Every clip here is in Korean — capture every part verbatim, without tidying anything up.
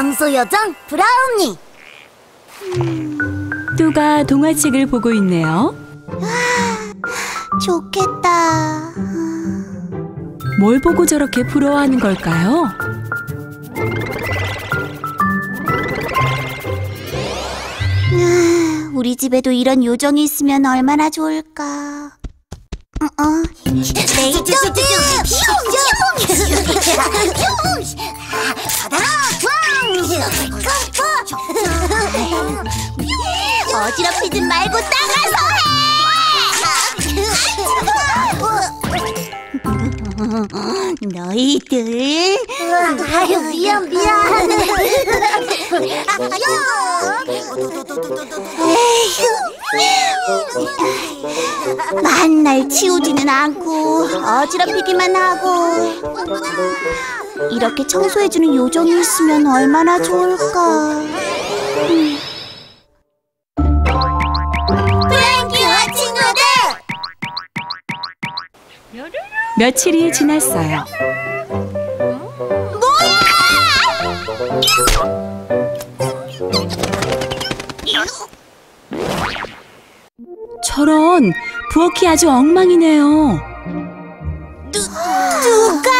청소요정 브라우니. 뚜가 동화책을 보고 있네요. 좋겠다. 뭘 보고 저렇게 부러워하는 걸까요? 우리 집에도 이런 요정이 있으면 얼마나 좋을까. 어? 레이저드! 어지럽히지 말고 나가서 해! 너희들. 아유, 미안 미안. 만날 치우지는 않고 어지럽히기만 하고. 이렇게 청소해주는 요정이 있으면 얼마나 좋을까. 음. 프랭키와 친구들! 며칠이 지났어요. 뭐야! 저런, 부엌이 아주 엉망이네요. 누, 누가?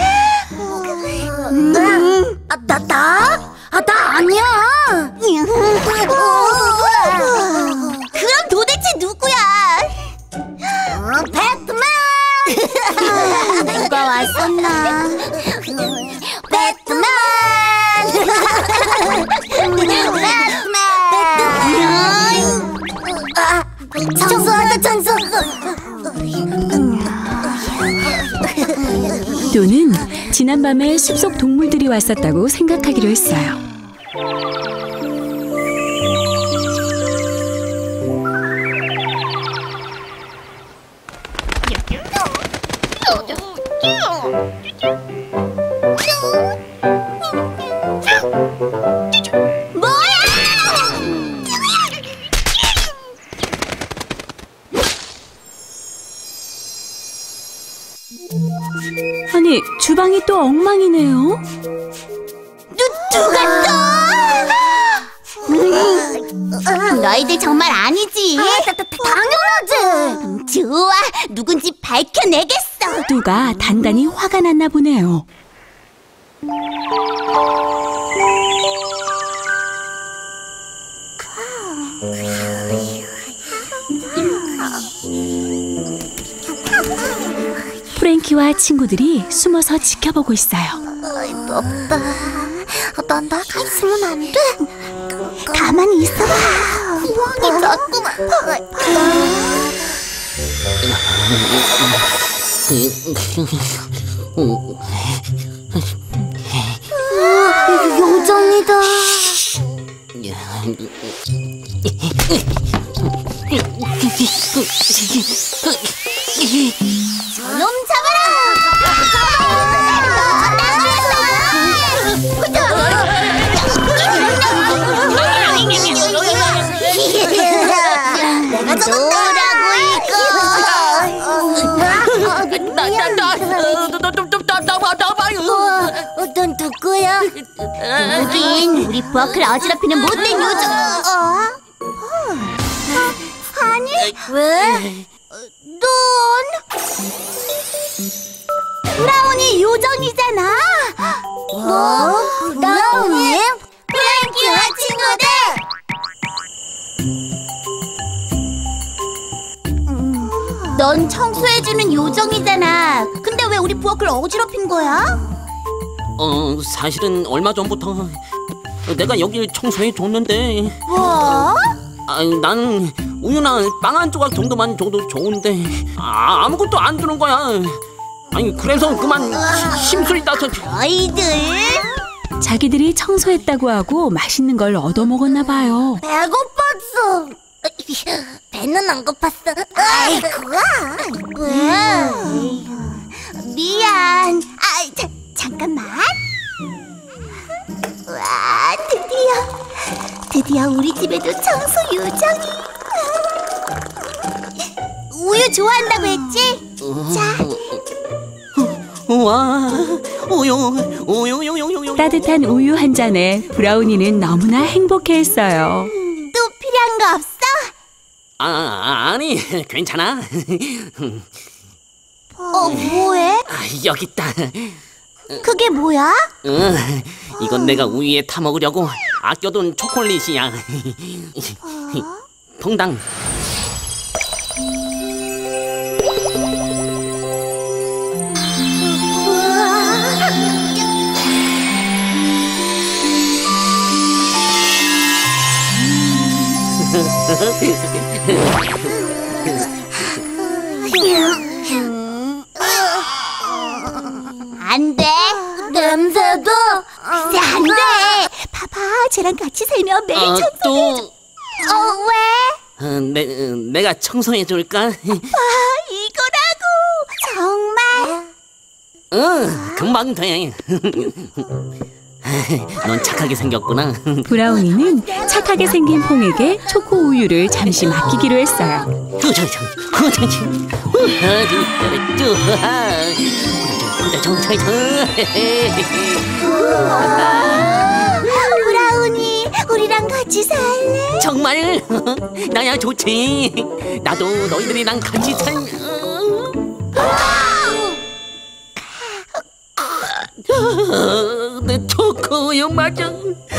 음. 아, 나, 나? 아, 나 아니야. 그럼 도대체 누구야? 어, 배트맨! 누가 왔었나? 배트맨! 배트맨! 아, 청소하자, 청소! 또는 지난밤에 숲속 동물들이 왔었다고 생각하기로 했어요. 아니, 주방이 또 엉망이네요. 누, 누가 또? 음, 너희들 정말 아니지? 아, 다, 다, 당연하지. 음, 좋아, 누군지 밝혀내겠어. 뚜가 단단히 화가 났나 보네요. 프랭키와 친구들이 숨어서 지켜보고 있어요. 어이, 덥다. 난 나가 있으면 안 돼. 가만히 있어봐. 구멍이 자꾸만. 요정이다. 저놈 잡아라! 내가 잡았다라고 이거! 넌 누구야? 누구긴 우리 부엌을 어지럽히는 못된 요정! 아니, 왜? 넌 브라우니 요정이잖아. 뭐? 브라우니? 프랭키와 친구들! 넌 청소해주는 요정이잖아. 근데 왜 우리 부엌을 어지럽힌 거야? 어, 사실은 얼마 전부터 내가 여길 청소해 줬는데. 뭐? 아유, 난 우유나 빵 한 조각 정도만 줘도 좋은데 아, 아무것도 안 주는 거야. 아니, 그래서 그만 심술이 나서. 너희들 자기들이 청소했다고 하고 맛있는 걸 얻어먹었나 봐요. 배고팠어. 배는 안 고팠어. 아이고. 왜? 미안. 아, 자, 잠깐만. 와, 드디어 드디어 우리 집에도 청소 요정이. 우유 좋아한다고 했지? 자. 와, 우유, 우유, 우유, 우유, 우유. 따뜻한 우유 한 잔에 브라우니는 너무나 행복해했어요. 또 필요한 거 없어? 아, 아니, 괜찮아. 어, 뭐해? 아, 여기 있다. 그게 뭐야? 응, 이건 내가 우유에 타 먹으려고 아껴둔 초콜릿이야. 퐁당. 안 돼. 냄새도. 이제 안 돼. 봐봐, 쟤랑 같이 살면 매일 어, 청소해줘. 또 어, 왜? 어, 내, 어, 내가 청소해 줄까? 아, 이거라고. 정말? 응, 금방 돼. 넌 착하게 생겼구나. 브라우니는 착하게 생긴 퐁에게 초코 우유를 잠시 맡기기로 했어요. 브라우니, 우리랑 같이 살래? 정말 나야 좋지. 나도 너희들이랑 같이 살. 내 초코우유 맞아.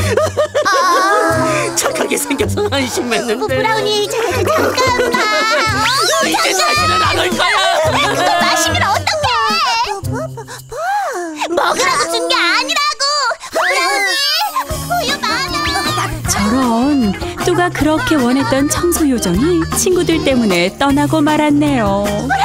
착하게 생겨서 안심했는데. 브라우니, 잠깐, 잠깐만. 어, 이제 다시는 안 올 거야. 그거 마시면 어떡해? 먹으라고 준 게 아니라고. 브라우니, 우유 많아. 저런, 뚜가 그렇게 원했던 청소 요정이 친구들 때문에 떠나고 말았네요.